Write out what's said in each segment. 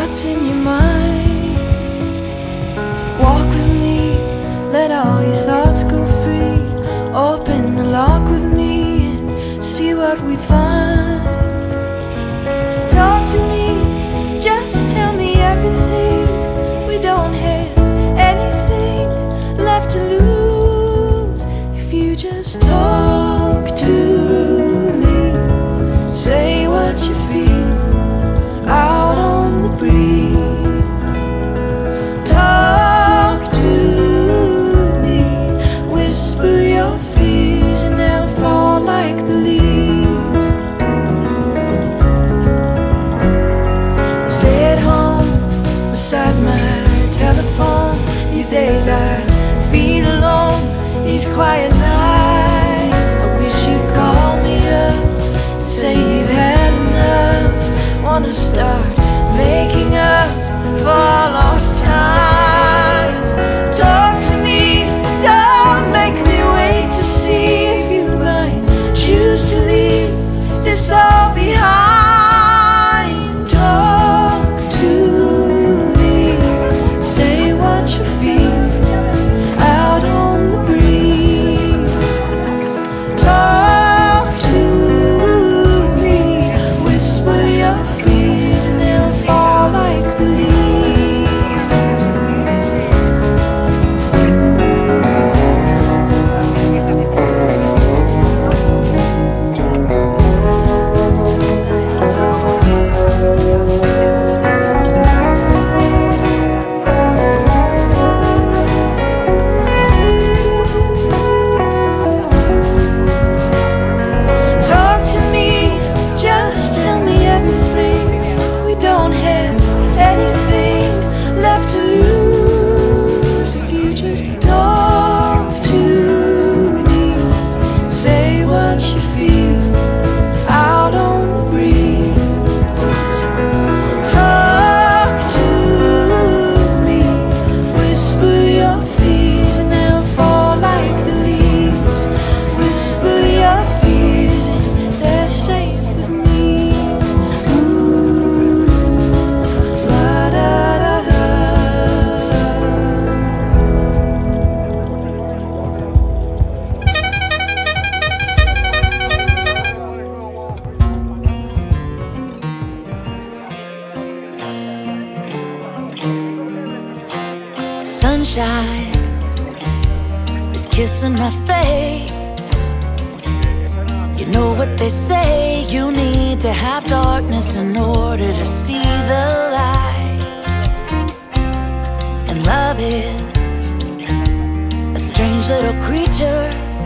what's in your mind. Walk with me, let all your thoughts go free. Open the lock with me and see what we find. Talk to me, just tell me everything. We don't have anything left to lose if you just talk to me. Say what you feel out on the breeze. Talk to me, whisper your fears and they'll fall like the leaves. Stay at home beside my telephone. These days I feel alone, these quiet nights. I wish you'd call me up to say you've had enough. Wanna start making up for lost time. Talk to me, don't make me wait to see if you might choose to leave this all behind. Talk to me, say what you feel out on the breeze. Talk to me, whisper your fears and they'll fall like the leaves. Talk to me, just tell me everything. We don't have anything left to lose if you just talk to me. Say what you feel out on the breeze. Talk to me, whisper your fears and they'll fall like the leaves. Whisper your fears and they're safe with me. Ooh, la da da da. Sunshine is kissing my face. You know what they say, you need to have darkness in order to see the light. And love is a strange little creature.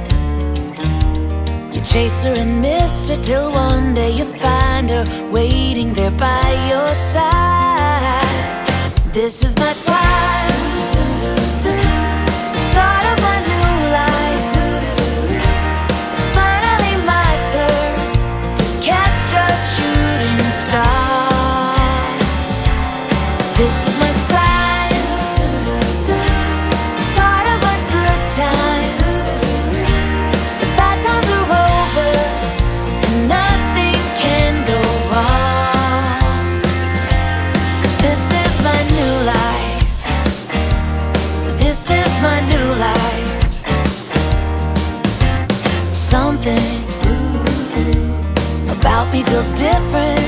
You chase her and miss her till one day you find her waiting there by your side. This is my time, the start of my new life. It's finally my turn to catch a shooting star. This is my sign, the start of a good time. The bad times are over and nothing can go wrong. 'Cause this is my new life. This is my new life. Something about me feels different.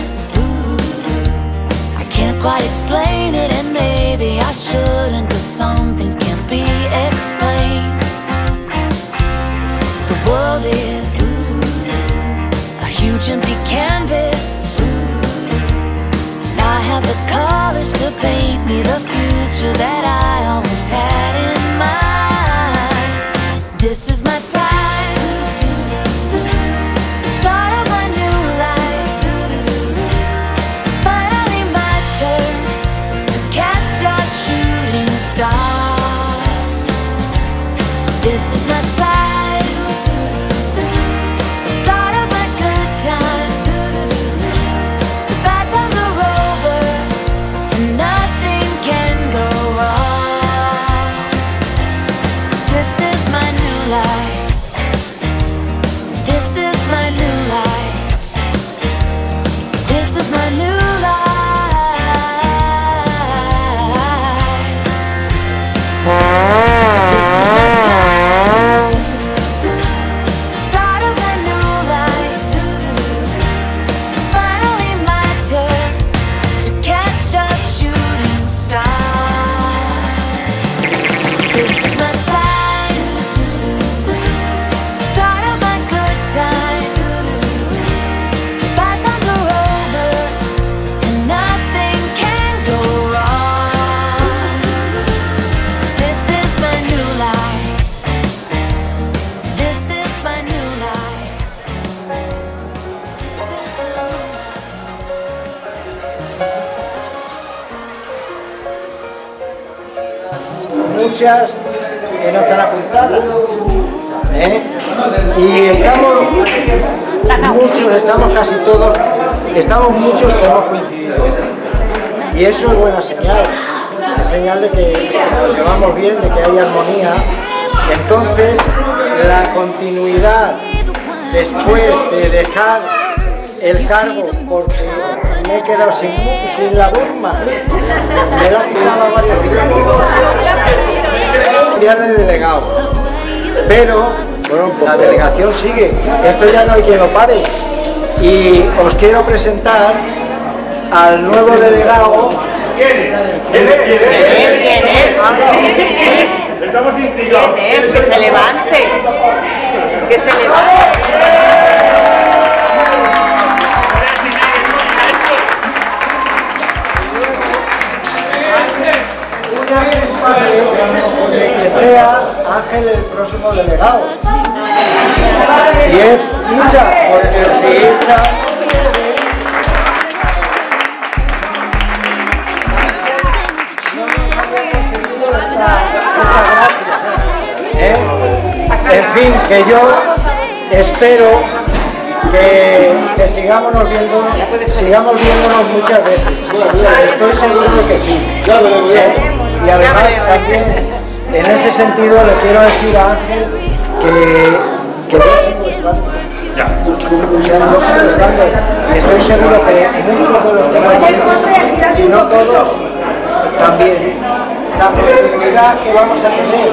I can't quite explain it, and maybe I shouldn't, 'cause some things can't be explained. The world is a huge empty canvas, and I have the colors to paint me the future that I always had in mind. This is my time, the start of my new life. It's finally my turn to catch a shooting star. This is my sign, the start of my good time. The bad times are over and nothing can go wrong. 'Cause this is my new life. This is my new life. This is my new life. muchas que no están apuntadas. Y estamos casi todos, estamos muchos que hemos coincidido. Y eso es buena señal. Es señal de que nos llevamos bien, de que hay armonía. Entonces, la continuidad después de dejar el cargo, porque me he quedado sin la burma, me la quitaba varios días de delegado. Pero bueno, la delegación sigue, esto ya no hay quien lo pare. Y os quiero presentar al nuevo delegado. ¿Quién es? Estamos intrigados. ¿Quién es? Que se levante. Que se levante. Que sea Ángel el próximo delegado. Y es Isa, porque si Isa... En fin, que yo espero que sigamos viéndonos muchas veces. Estoy seguro de que sí. Y además también en ese sentido le quiero decir a Ángel que yo sigo estando. Y estoy seguro que muchos de los demás, si no todos, también. La oportunidad que vamos a tener.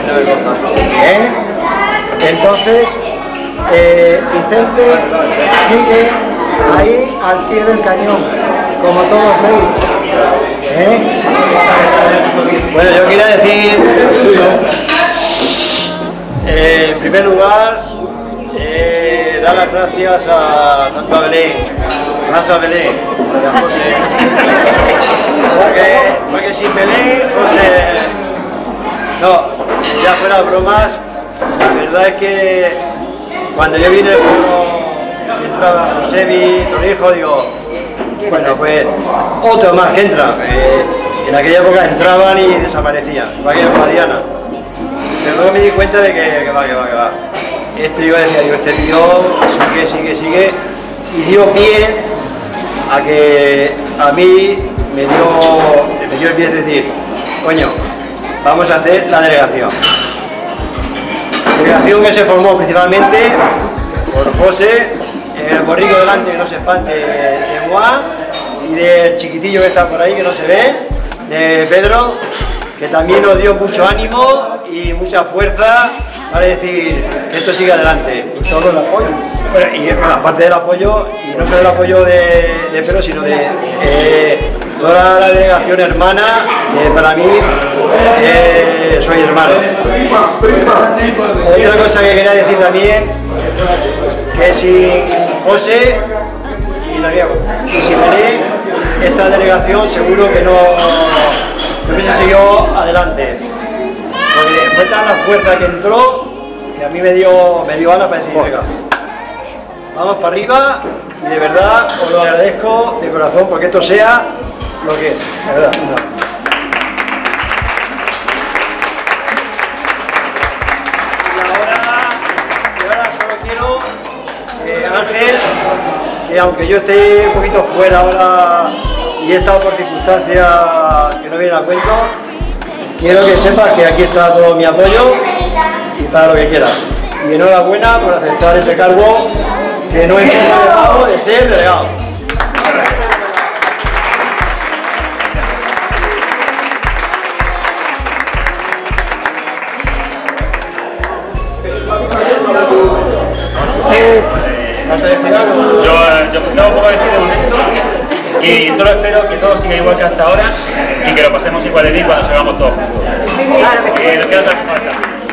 Entonces, Vicente sigue ahí al pie del cañón, como todos veis. Bueno, yo quería decir, en primer lugar, dar las gracias a tanto a Belén, más a Belén, a José, porque sin Belén, José, no, ya fuera bromas, la verdad es que cuando yo vine entraba Josebi, Torrijo, digo, bueno, pues otro más que entra. En aquella época entraban y desaparecían, igual que en Diana. Pero luego me di cuenta de que va. Este tío sigue y dio pie a que a mí me dio el pie de decir, coño, vamos a hacer la delegación. Delegación que se formó principalmente por José, el borrico delante que no se espante de Juan, y del chiquitillo que está por ahí que no se ve, de Pedro, que también nos dio mucho ánimo y mucha fuerza para decir que esto sigue adelante. Y todo el apoyo. Bueno, y aparte del apoyo, y no solo el apoyo de Pedro, sino de toda la delegación hermana, que para mí soy hermano. Otra cosa que quería decir también, que si José y si Belén, esta delegación seguro que no hubiese seguido adelante. Porque fue tan la fuerza que entró que a mí me dio ganas para decir, venga, vamos para arriba, y de verdad os lo agradezco de corazón porque esto sea lo que es, de verdad. Y ahora solo quiero Ángel, que aunque yo esté un poquito fuera ahora y he estado por circunstancias que no vienen a cuento, quiero que sepas que aquí está todo mi apoyo y para lo que quieras. Y enhorabuena por aceptar ese cargo que no es delegado de ser delegado. ¿Vas a decir algo? Yo no puedo decir de momento y solo espero que todo siga igual que hasta ahora y que lo pasemos igual de bien cuando salgamos todos juntos. Claro que sí. Nos queda otra falta.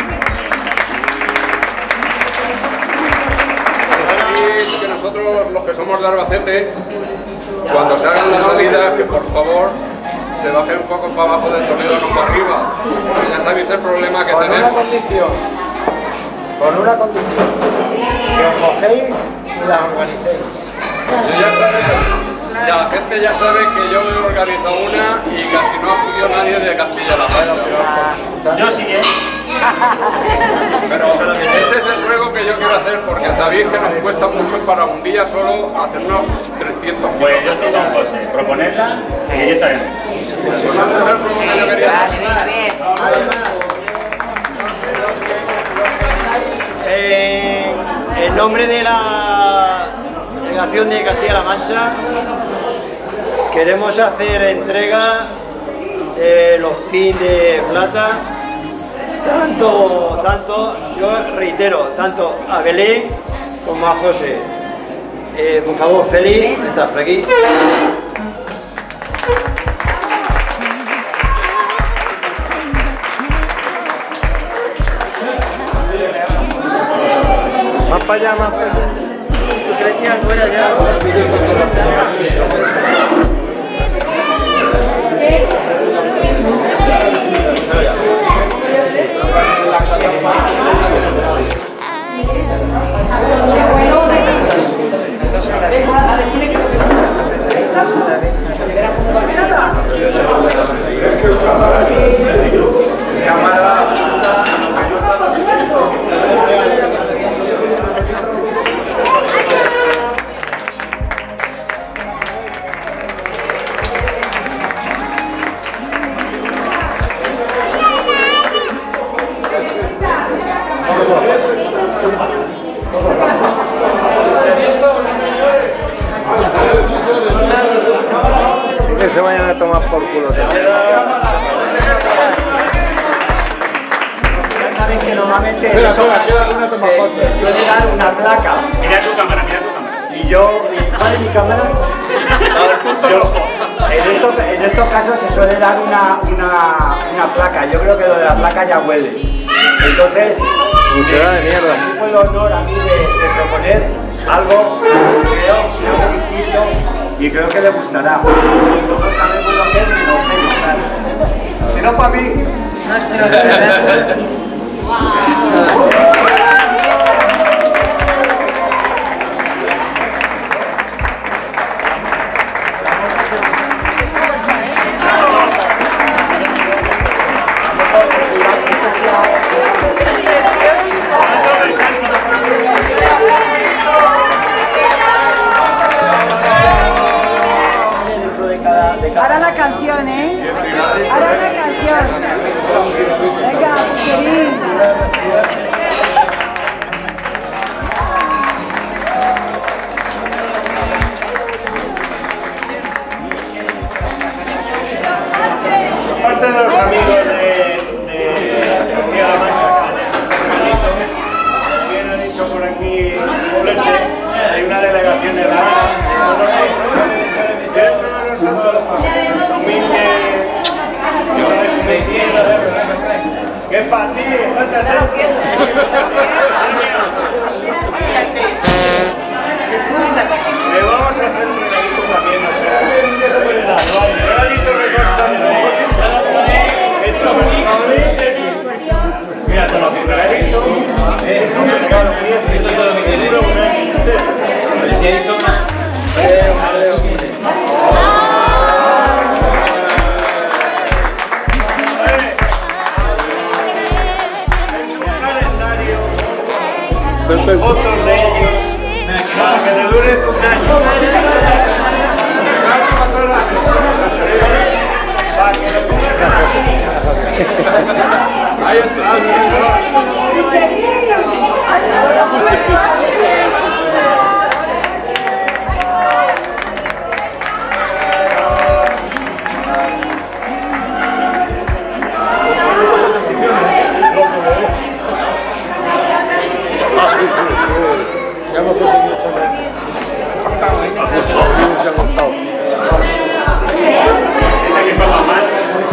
Que nosotros, los que somos de Albacete, cuando se hagan las salidas, que por favor se bajen un poco para abajo del Toledo, no para arriba, porque ya sabéis el problema que tenemos. Con una condición, que os cogéis y la organicéis. Yo ya sabía. la gente ya sabe que yo he organizado una y casi no acudió nadie de Castilla-La Mancha. Yo sí, Pero ese es el ruego que yo quiero hacer, porque sabéis que nos cuesta mucho para un día solo hacernos 300 Pues yo estoy con José, proponerla y yo estaré. Pues ese es el ruego que yo quería hacer. En nombre de la delegación de Castilla-La Mancha queremos hacer entrega de los pins de plata, tanto, yo reitero, tanto a Belén como a José. Por favor, Félix, estás por aquí. Más para allá, más para allá. ¿Tú crees que algo era allá? Que se vayan a tomar por culo. Ya saben que normalmente se suele dar una placa. Mira tu cámara, mira tu cámara. Y yo, ¿cuál es mi cámara? En estos casos se suele dar una placa. Yo creo que lo de la placa ya huele. Entonces, de mierda. tengo el honor a mí de proponer algo creo distinto y creo que le gustará. Todos sabemos lo que es menos ellos, claro. Si no para mí, no es problema. Ahora la canción, ¿eh? Ahora la canción. Venga, Pucherín. Aparte de los amigos de Castilla-La Mancha, bien ha dicho por aquí Poblete, hay una delegación hermana con nosotros. Dentro de nosotros, humilde, que es para ti, le vamos a hacer un regalito también, o sea, un regalito recortado. Esto mira, toma tu regalito, es un regalo que es que todo lo que dura un año entero. A ver si hay zona. Fotos de ellos para que te dure tus años. Para que lo tengas ahí está. Ya hemos conseguido comer. Se ha cortado. Esa que pasa mal.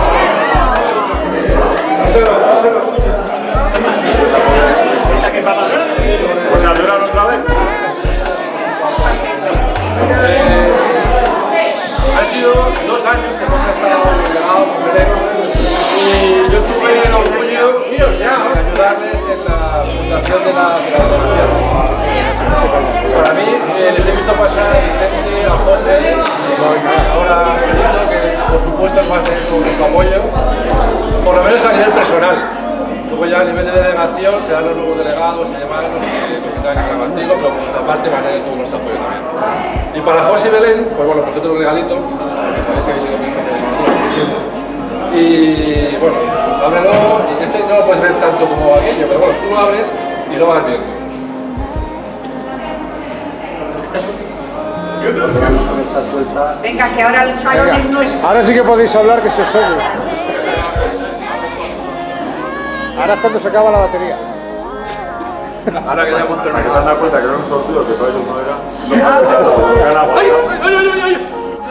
Esa que pasa mal. Pues a durar otra vez. Ha sido 2 años que hemos estado delegado con Belén y yo tuve el orgullo de ayudarles en la fundación de la delegación. Para mí, les he visto pasar a Vicente, a José, ahora entiendo que por supuesto es más de nuestro apoyo, por lo menos a nivel personal. Luego ya a nivel de delegación serán los nuevos delegados y demás los que tengan que estar contigo, pero por esa parte van a tener todo nuestro apoyo también. Y para José y Belén, pues bueno, pues otro regalito, porque sabéis que habéis sido muy importantes. Y bueno, pues ábrelo, y este no lo puedes ver tanto como aquello, pero bueno, tú lo abres y lo vas viendo. Venga, que ahora el salón es nuestro. Ahora sí que podéis hablar, que se os oye. Ahora es cuando se acaba la batería. Ahora que ya hemos terminado. Se han dado cuenta que era un sorteo que todavía no era. ¡Ay, ay, ay, ay!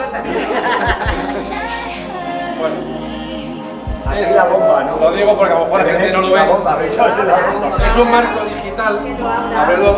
Bueno. Es la bomba, ¿no? Lo digo porque a lo mejor la gente no lo ve. Es un marco digital, ábrelo.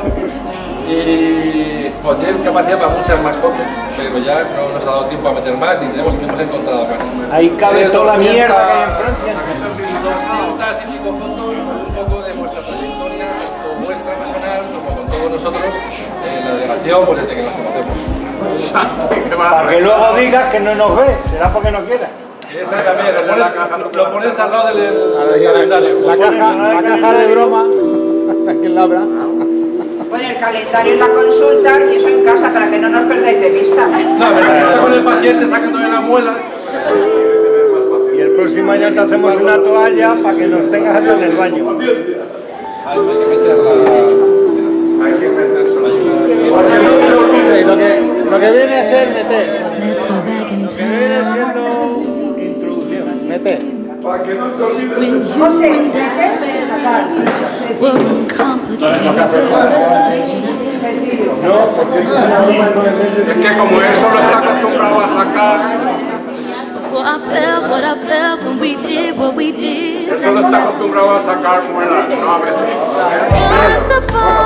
Y pues tiene capacidad para muchas más fotos, pero ya no nos ha dado tiempo a meter más ni hemos encontrado más. Ahí cabe toda la mierda que hay en Francia. 200 y pico fotos, un poco de vuestra trayectoria, tanto vuestra personal como con todos nosotros en la delegación, pues desde que nos conocemos. Para que luego digas que no nos ves, será porque no quieras. Exactamente, lo pones al lado del calendario. La caja de broma, ¿quién la abra? Bueno, el calendario es la consulta y eso en casa para que no nos perdáis de vista. No, pero con el paciente sacándole las muelas. Y el próximo año te hacemos una toalla para que nos tengas hasta en el baño. Hay que meterla. Hay que meterse. Sí, lo que viene a ser meter. Let's go back in Lo que viene time. siendo introducción, meter. Para que no se olvide. When you José, and déjame I sacar. were uncomplicated. Sencillo. No, porque es una broma de 9 meses. Es que como él solo está acostumbrado a sacar, Well, I felt what I felt when we did what we did. él solo está acostumbrado a sacar muelas, no a veces. Once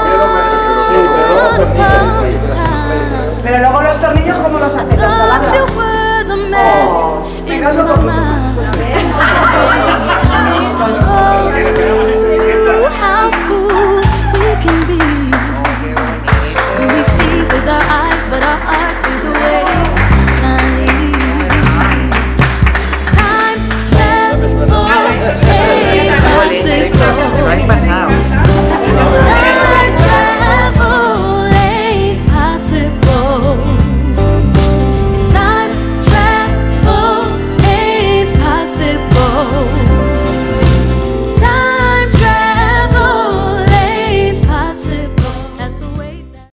upon a time, Pero luego los tornillos, ¿cómo los hacen? Los thought you taladran. were the man in Pegadlo un my poquito más. mind.